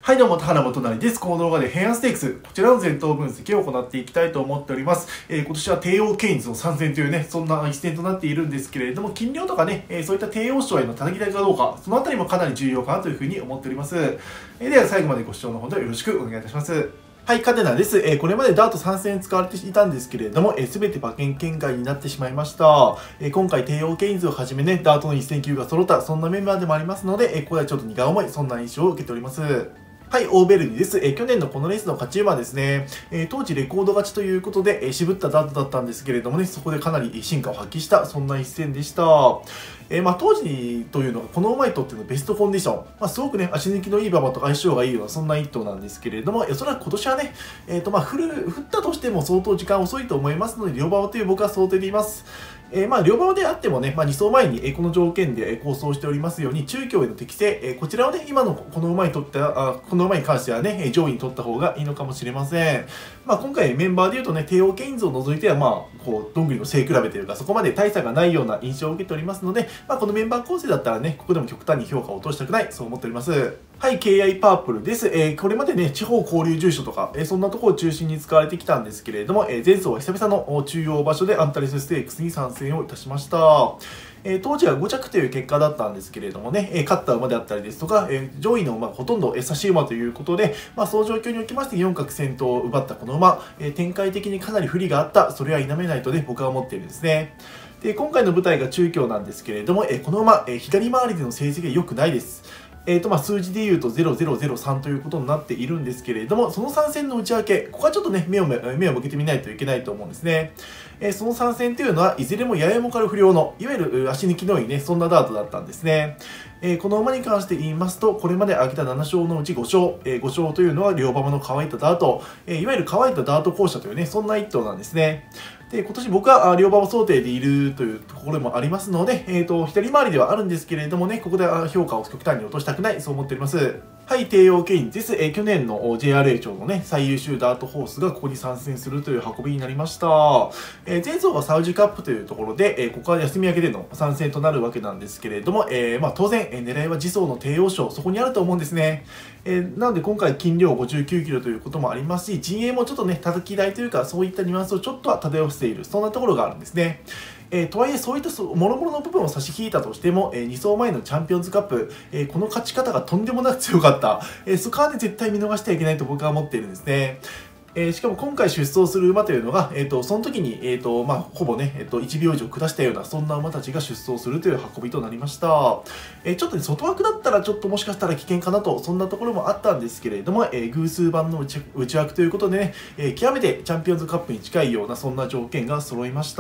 はいどうも、田原元成です。この動画で平安ステークス、こちらの前頭分析を行っていきたいと思っております。今年は帝王ケインズの参戦というね、そんな一戦となっているんですけれども、金量とかね、そういった帝王賞への叩き台かどうか、そのあたりもかなり重要かなというふうに思っております。では最後までご視聴のほどよろしくお願いいたします。はい、カテナです。これまでダート参戦使われていたんですけれども、すべて馬券圏外になってしまいました。今回、帝王ケインズをはじめね、ダートの一戦級が揃った、そんなメンバーでもありますので、ここではちょっと荷が重い、そんな印象を受けております。はい、オーベルニです。去年のこのレースの勝ち馬ですね。当時レコード勝ちということで、渋ったダートだったんですけれどもね、そこでかなり進化を発揮した、そんな一戦でした。当時というのが、この馬にとってのベストコンディション。すごくね、足抜きのいい馬場と相性がいいような、そんな一頭なんですけれども、おそらく今年はね、降ったとしても相当時間遅いと思いますので、両馬場という僕は想定でいます。両馬場であってもね、2走前にこの条件で構想しておりますように、中京への適正、こちらをね、今のこの馬にとっては、この馬に関してはね、上位に取った方がいいのかもしれません。今回メンバーで言うとね、帝王ケインズを除いては、どんぐりの背比べというか、そこまで大差がないような印象を受けておりますので、このメンバー構成だったらね、ここでも極端に評価を落としたくない、そう思っております。はい、KI パープルです。これまでね、地方交流住所とか、そんなところを中心に使われてきたんですけれども、前走は久々の中央場所でアンタレスステークスに参戦をいたしました。当時は5着という結果だったんですけれどもね、勝った馬であったりですとか、上位の馬がほとんど差し馬ということで、その状況におきまして4角先頭を奪ったこの馬、展開的にかなり不利があった、それは否めないとね、僕は思っているんですね。で、今回の舞台が中京なんですけれども、この馬、左回りでの成績が良くないです。数字で言うと0003ということになっているんですけれども、その参戦の内訳、ここはちょっとね、目を向けてみないといけないと思うんですね。その参戦というのは、いずれもややもかる不良の、いわゆる足抜きのいいね、そんなダートだったんですね。この馬に関して言いますと、これまで挙げた7勝のうち5勝、5勝というのは両馬場の乾いたダート、いわゆる乾いたダート校舎というね、そんな一頭なんですね。で、今年僕は両馬場想定でいるというところもありますので、左回りではあるんですけれどもね、ここで評価を極端に落としたくない、そう思っております。はい、帝王ケインズです。去年の JRA 賞のね、最優秀ダートホースがここに参戦するという運びになりました。前走はサウジカップというところで、ここは休み明けでの参戦となるわけなんですけれども、当然、狙いは次走の帝王賞、そこにあると思うんですね。なので今回斤量59キロということもありますし、陣営もちょっとね、叩き台というか、そういったニュアンスをちょっとは漂わせている、そんなところがあるんですね。とはいえ、そういった諸々の部分を差し引いたとしても、2走前のチャンピオンズカップ、この勝ち方がとんでもなく強かった。そこはね、絶対見逃してはいけないと僕は思っているんですね。しかも今回出走する馬というのが、その時に、ほぼね、1秒以上下したような、そんな馬たちが出走するという運びとなりました。ちょっとね、外枠だったらちょっともしかしたら危険かなと、そんなところもあったんですけれども、偶数番の内枠ということでね、極めてチャンピオンズカップに近いような、そんな条件が揃いました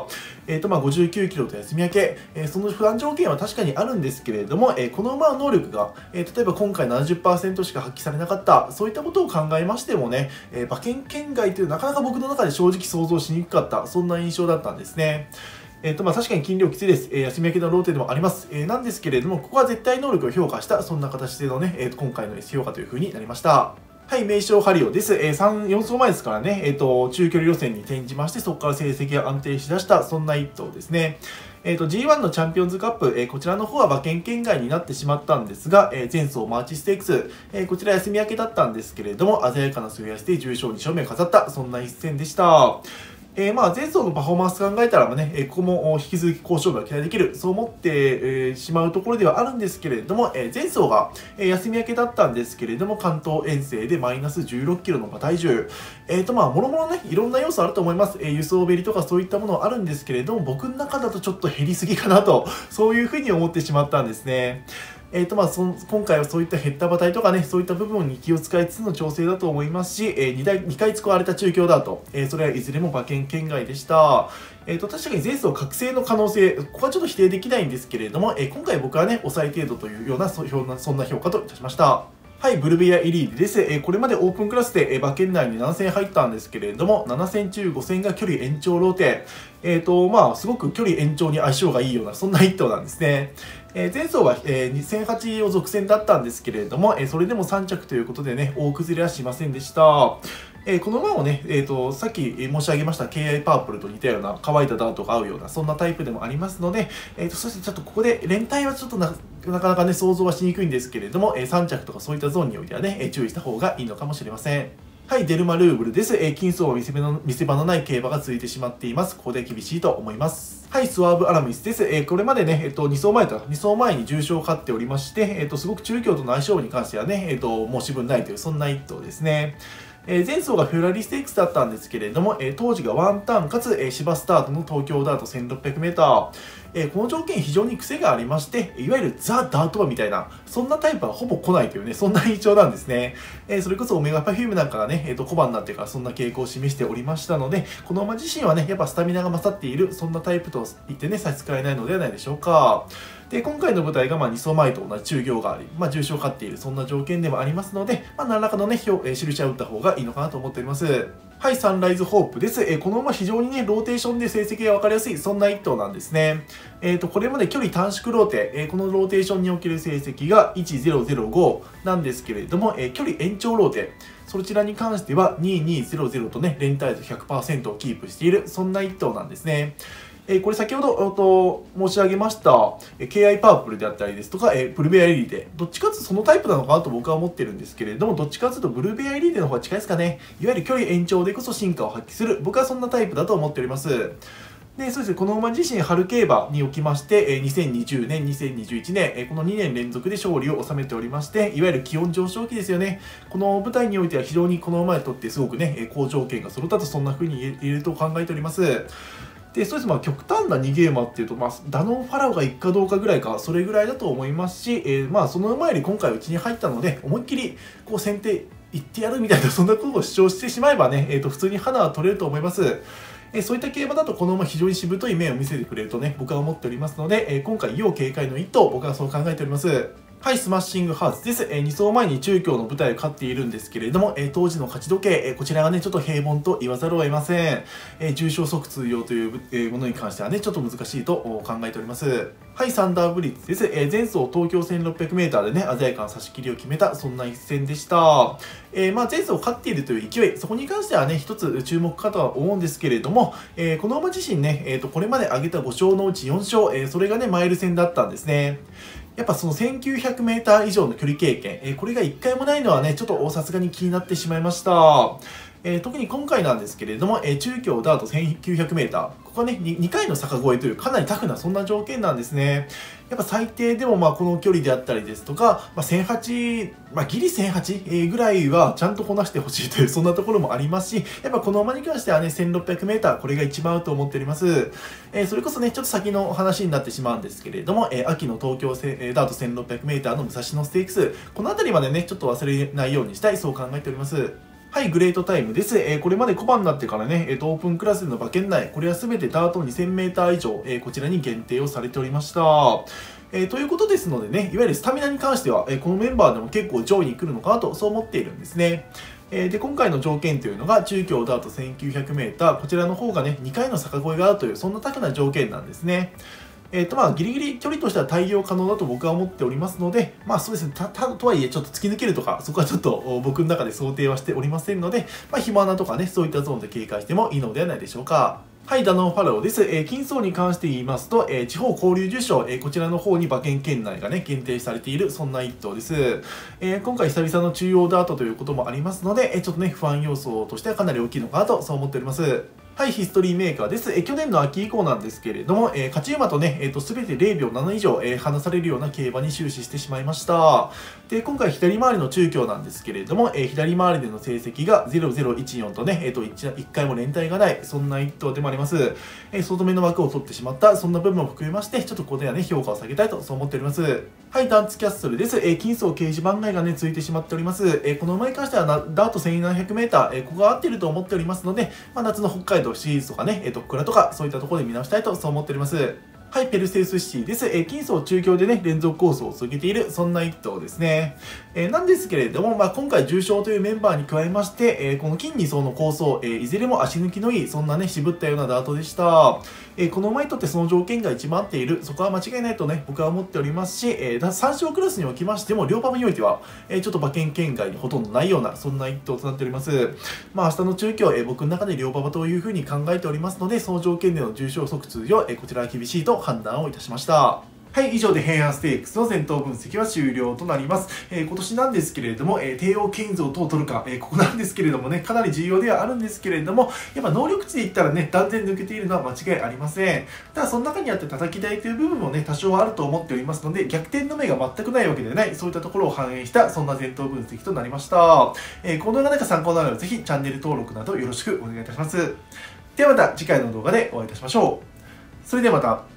。59キロと休み明け、その不安条件は確かにあるんですけれども、この馬の能力が、例えば今回 70% しか発揮されなかった、そういったことを考えましてもね、馬券圏外というなかなか僕の中で正直想像しにくかった、そんな印象だったんですね。確かに斤量きついです。休み明けのローテでもあります。なんですけれども、ここは絶対能力を評価した、そんな形でのね、今回の S 評価という風になりました。はい、名称ハリオです。4走前ですからね、中距離路線に転じまして、そこから成績が安定しだした、そんな一頭ですね。G1 のチャンピオンズカップ、こちらの方は馬券圏外になってしまったんですが、前走マーチステークス、こちら休み明けだったんですけれども、鮮やかな末安で重賞2勝目を飾った、そんな一戦でした。前走のパフォーマンス考えたらね、ここも引き続き好勝負が期待できる、そう思って、しまうところではあるんですけれども、前走が、休み明けだったんですけれども、関東遠征でマイナス16キロの馬体重。もろもろね、いろんな要素あると思います。輸送ベリとかそういったものはあるんですけれども、僕の中だとちょっと減りすぎかなと、そういうふうに思ってしまったんですね。今回はそういった減った馬体とかね、そういった部分に気を使いつつの調整だと思いますし、2回使われた中京ダート、それはいずれも馬券圏外でした。確かに前走覚醒の可能性、ここはちょっと否定できないんですけれども、今回僕はね、抑え程度というような、そんな評価といたしました。はい、ブルベリア・イリーデです。これまでオープンクラスで馬券内に7戦入ったんですけれども、7戦中5戦が距離延長ローテ。すごく距離延長に相性がいいような、そんな一頭なんですね。前走は、2008を続戦だったんですけれども、それでも3着ということでね、大崩れはしませんでした。 この馬もね、さっき申し上げました KI パープルと似たような乾いたダートが合うような、そんなタイプでもありますので、そしてちょっとここで連帯はちょっとなかなかね、想像はしにくいんですけれども、3着とかそういったゾーンにおいてはね、注意した方がいいのかもしれません。はい、デルマルーブルです。金層は見せ場のない競馬が続いてしまっています。ここで厳しいと思います。はい、スワーブ・アラミスです。これまでね、2走前に重賞を勝っておりまして、すごく中京との相性に関してはね、申し分ないという、そんな一頭ですね。前走がフェラリステークスだったんですけれども、当時がワンターンかつ、芝スタートの東京ダート 1600m、この条件非常に癖がありまして、いわゆるザ・ダート馬みたいな、そんなタイプはほぼ来ないというね、そんな印象なんですね。それこそオメガパフュームなんかがね、小判になってからそんな傾向を示しておりましたので、この馬自身はね、やっぱスタミナが勝っている、そんなタイプと言ってね、差し支えないのではないでしょうか。で、今回の舞台が2走前と同じ中京があり、重賞を勝っている、そんな条件でもありますので、何らかのね、印は打った方がいいのかなと思っております。はい、サンライズホープです。この馬非常にね、ローテーションで成績が分かりやすい、そんな一頭なんですね。これまで距離短縮ローテ、このローテーションにおける成績が1005なんですけれども、距離延長ローテ、そちらに関しては2200とね、連帯率 100% をキープしている、そんな一頭なんですね。これ先ほど申し上げました、KI パープルであったりですとか、ブルベアエリーテ、どっちかというとそのタイプなのかなと僕は思ってるんですけれども、どっちかというとブルベアエリーテの方が近いですかね。いわゆる距離延長でこそ進化を発揮する、僕はそんなタイプだと思っております。で、そうですね、この馬自身、春競馬におきまして、2020年、2021年、この2年連続で勝利を収めておりまして、いわゆる気温上昇期ですよね。この舞台においては非常にこの馬にとってすごくね、好条件が揃ったと、そんな風に言えると考えております。で、そうです。極端な逃げ馬っていうと、ダノン・ファラオが行くかどうかぐらいか、それぐらいだと思いますし、その馬より今回うちに入ったので、思いっきり、先手行ってやるみたいな、そんなことを主張してしまえばね、普通に花は取れると思います。そういった競馬だと、この馬非常にしぶとい面を見せてくれるとね、僕は思っておりますので、今回、要警戒の一頭、僕はそう考えております。はい、スマッシングハーツです。2走前に中京の舞台を勝っているんですけれども、当時の勝ち時計、こちらがね、ちょっと平凡と言わざるを得ません。重賞即通用というものに関してはね、ちょっと難しいと考えております。はい、サンダーブリッツです。前走東京 1600m でね、鮮やかな差し切りを決めた、そんな一戦でした。前走勝っているという勢い、そこに関してはね、一つ注目かとは思うんですけれども、この馬自身ね、これまで挙げた5勝のうち4勝、それがね、マイル戦だったんですね。やっぱその 1900m 以上の距離経験、これが1回もないのはね、ちょっとさすがに気になってしまいました。特に今回なんですけれども、中京ダート 1900m、ここはね、2回の坂越えというかなりタフなそんな条件なんですね。やっぱ最低でもこの距離であったりですとか、1008、ギリ1008ぐらいはちゃんとこなしてほしいというそんなところもありますし、やっぱこの馬に関してはね、1600m、これが一番合うと思っております。それこそね、ちょっと先の話になってしまうんですけれども、秋の東京ダート 1600m の武蔵野ステークス、この辺りまでね、ちょっと忘れないようにしたい、そう考えております。はい、グレートタイムです。これまで小判になってからね、オープンクラスでの馬券内、これは全てダート 2000m 以上、こちらに限定をされておりました。ということですのでね、いわゆるスタミナに関しては、このメンバーでも結構上位に来るのかなと、そう思っているんですね。で、今回の条件というのが、中京ダート 1900m、こちらの方がね、2回の坂越えがあるという、そんなタフな条件なんですね。ギリギリ距離としては対応可能だと僕は思っておりますので、そうですね、とはいえ、ちょっと突き抜けるとか、そこはちょっと僕の中で想定はしておりませんので、暇穴とかね、そういったゾーンで警戒してもいいのではないでしょうか。はい、ダノン・ファラオです。金層に関して言いますと、地方交流受賞、こちらの方に馬券圏内がね、限定されている、そんな一頭です。今回久々の中央ダートということもありますので、ちょっとね、不安要素としてはかなり大きいのかなと、そう思っております。はい、ヒストリーメーカーです。去年の秋以降なんですけれども、勝ち馬とね、すべて0秒7以上、離されるような競馬に終始してしまいました。で、今回左回りの中京なんですけれども、左回りでの成績が0014とね、1回も連帯がない、そんな一頭でもあります。外目の枠を取ってしまった、そんな部分も含めまして、ちょっとここではね、評価を下げたいと、そう思っております。はい、ダンツキャッスルです。金層掲示板外がね、ついてしまっております。この馬に関してはダート 1700m、ここが合っていると思っておりますので、夏の北海道シリーズとかね、トックラとか、そういったところで見直したいと、そう思っております。 はい、ペルセウスシティです。金層中京でね、連続構想を続けている、そんな一頭ですね。なんですけれども、今回重賞というメンバーに加えまして、この金2層の構想、いずれも足抜きのいい、そんなね、渋ったようなダートでした。この馬にとってその条件が一番合っている、そこは間違いないとね、僕は思っておりますし、3勝クラスにおきましても、両馬場においては、ちょっと馬券圏外にほとんどないような、そんな一頭となっております。明日の中京、僕の中で両馬場というふうに考えておりますので、その条件での重賞即通用、こちらは厳しいと判断をいたしました。はい、以上で平安ステークスの前頭分析は終了となります。今年なんですけれども、帝王ケインズをどう取るか、ここなんですけれどもね、かなり重要ではあるんですけれども、やっぱ能力値で言ったらね、断然抜けているのは間違いありません。ただ、その中にあって叩き台という部分もね、多少はあると思っておりますので、逆転の目が全くないわけではない、そういったところを反映した、そんな前頭分析となりました。この動画が参考なので、ぜひチャンネル登録などよろしくお願いいたします。ではまた次回の動画でお会いいたしましょう。それではまた。